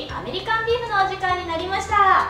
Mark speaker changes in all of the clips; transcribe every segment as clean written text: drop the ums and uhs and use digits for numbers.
Speaker 1: しアメリカンビーフのお時間になりました。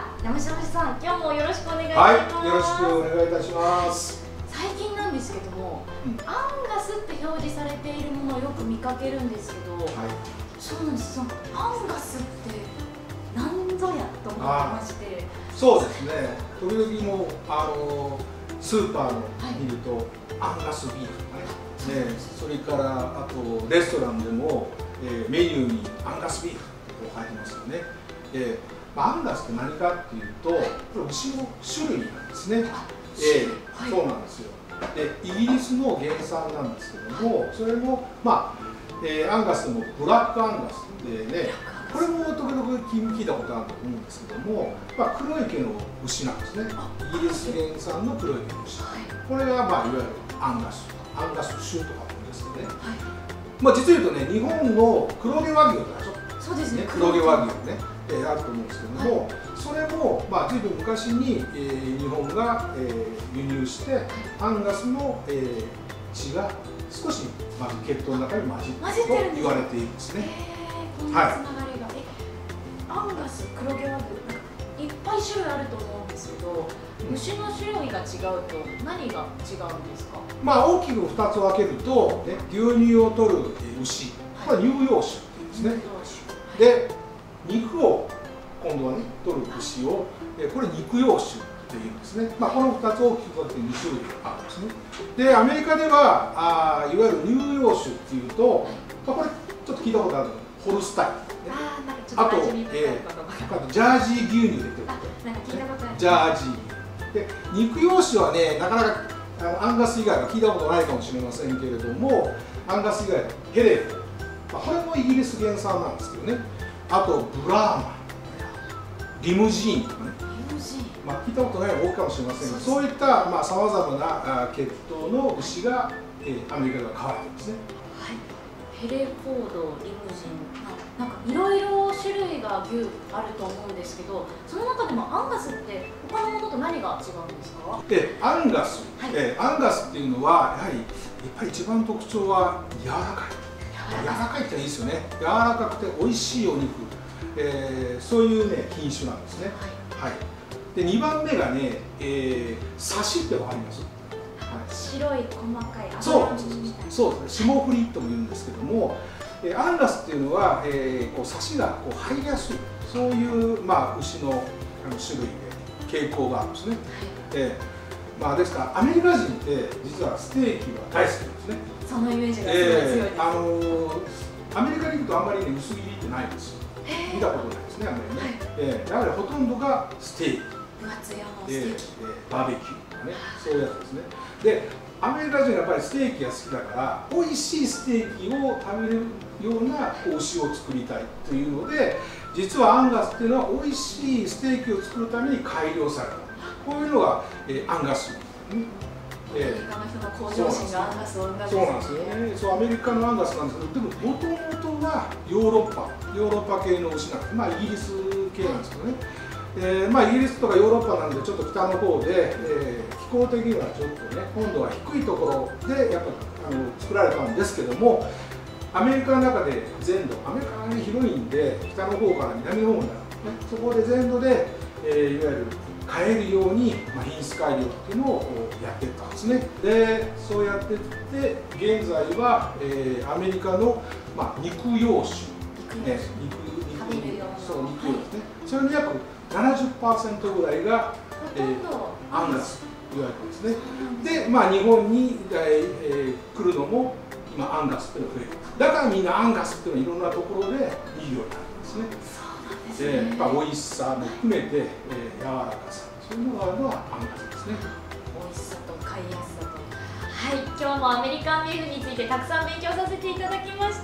Speaker 1: 山下さん、今日もよろしくお願いします。
Speaker 2: はい、よろしくお願いいたします。
Speaker 1: 最近なんですけども、アンガスって表示されているものをよく見かけるんですけど、はい、そうなんです。そのアンガスって何ぞやと思ってまして。
Speaker 2: そうですね。時々もスーパーの見ると、アンガスビーフとかね、それからあとレストランでも、メニューにアンガスビーフって書いてますよね。アンガスって何かっていうと、これ牛の種類なんですね。そうなんですよ。で、イギリスの原産なんですけども、それもアンガスでもブラックアンガスでね、これも時々聞いたことあると思うんですけども、黒い毛の牛なんですね。イギリス原産の黒い毛の牛。これがいわゆるアンガス種とかなんですよね。実を言うとね、日本の黒毛和牛とかでしょ。そうですね。黒毛和牛ね、あると思うんですけども、それもずいぶん昔に日本が輸入してアンガスの血が少し血統の中に混じってると言われているんですね。
Speaker 1: はい。アンガス、黒毛和牛、いっぱい種類あると思うんですけど、牛の種類が違うと何が違うんですか？
Speaker 2: 大きく2つ分けると、牛乳を取る牛、これは乳幼種っていうんですね。で、肉を今度はね、取る牛を、これ肉幼種っていうんですね。この2つ大きく分けて2種類あるんですね。で、アメリカではいわゆる乳幼種っていうと、これちょっと聞いたことあるホルスタイン。あと、ジャージー牛乳でジャージー。で、肉用紙はね、なかなかアンガス以外は聞いたことないかもしれませんけれども、アンガス以外のヘレフ、これもイギリス原産なんですけどね。あと、ブラーマン、リムジーンとかね。聞いたことないの多いかもしれませんが、そういったさまざまな血統の牛がアメリカでは飼われているんですね。
Speaker 1: ヘレフォード、リムジン、いろいろ種類が牛あると思うんですけど、その中でもアンガスって他のものと何が違うんですか？
Speaker 2: アンガスっていうのはやっぱり一番特徴は柔らかい。柔らかいっていいですよね。柔らかくて美味しいお肉、そういうね品種なんですね。で、2番目がね、サシってわかります？
Speaker 1: 白い細かい
Speaker 2: そうですね、霜降りとも言うんですけども、アンガスっていうのは、サシが入りやすい、そういう牛の種類で傾向があるんですね。ですからアメリカ人って実はステーキは大好きなんですね。
Speaker 1: そのイメージがすごい強いです。
Speaker 2: アメリカに行くとあんまりね薄切りってないんですよ。見たことないですね、あんまりね。だからほとんどがステーキ、バーベキューとかね、そういうやつですね。で、アメリカ人はやっぱりステーキが好きだから美味しいステーキを食べるような牛を作りたいというので、実はアンガスっていうのは美味しいステーキを作るために改良された、こういうのがアンガス。
Speaker 1: アメリカの人の向上心がアンガスを生んだんですね。
Speaker 2: そうなんですよね。そう、アメリカのアンガスなんですけど、でももともとはヨーロッパ系の牛なんです。イギリス系なんですけどね。イギリスとかヨーロッパなんでちょっと北の方で、気候的にはちょっとね今度は低いところでやっぱ作られたんですけども、アメリカの中で全土、アメリカが、ね、広いんで北の方から南の方になる、そこで全土で、いわゆる飼えるように、品質改良っていうのをやっていったんですね。で、そうやっていって現在は、アメリカの、肉用種、肉用ですね。それの約70% ぐらいが、アンガスと言われてますね。で、日本に、来るのも今アンガスっていうのが増える。だからみんなアンガスっていうのはいろんなところで見るようになるんですね。美味しさも含めて、柔らかさ、そういうのがあるのはアンガスですね。
Speaker 1: 美味しさと買いやすさと。はい、今日もアメリカンビーフについてたくさん勉強させていただきました。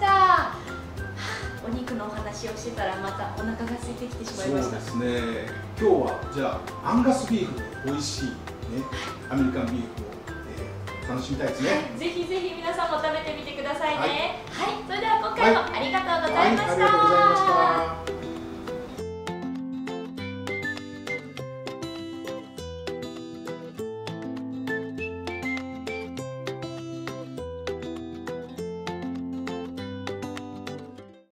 Speaker 1: お肉のお話をしてたらまたお腹が空いてきてしまいました。
Speaker 2: そうですね。今日はじゃあアンガスビーフで美味しいねアメリカンビーフを、楽しみたいですね。
Speaker 1: ぜひぜひ皆さんも食べてみてくださいね。はい、それでは今回もありがとうございました。
Speaker 2: ありがとうございました。